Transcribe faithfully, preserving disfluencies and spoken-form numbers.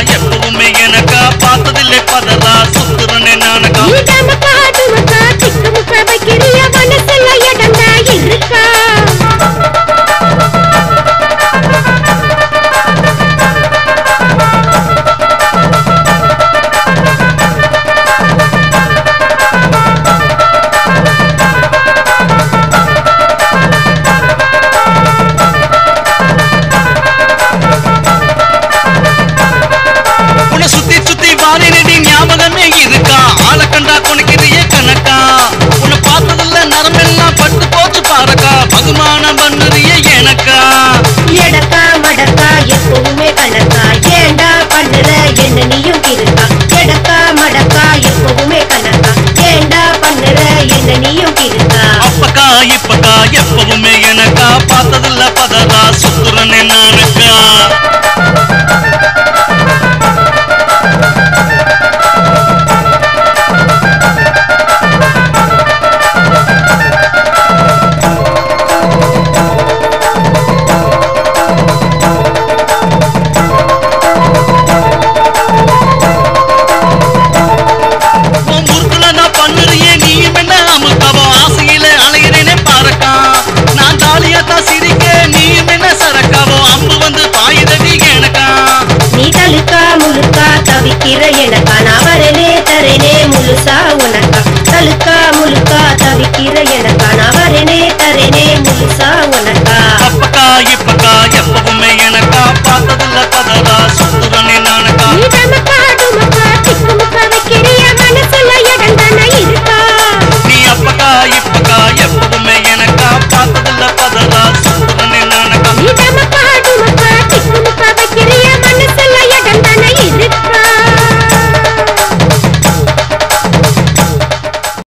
எப்பவுமே எனக்கா பார்த்ததில்லை பதறா சுத்துறனே நானக்கா ஞாபகமே இருக்கா ஆள கண்டா கொனைக்கிறிய கணக்கா உன்னை பார்த்ததில்ல நரம்பெல்லாம் பட்டு போச்சு பாருக்கா பகுமானம் பண்ணுறிய எனக்கா எடக்கா மடக்கா எப்பவுமே கணக்கா ஏண்டா பண்ணுற என்ன நீயும் இருக்கா எடக்கா மடக்கா எப்பவுமே கணக்கா ஏண்டா பண்ணுற என்ன நீயும் இருக்கா அப்பக்கா இப்பக்கா எப்பவுமே எனக்கா பார்த்ததில்ல பதறா சுத்துறனே நானக்கா எனக்கா நான் வரனே தரனே முழுசா உனக்கா தலுக்கா முழுக்கா தவிக்கிற என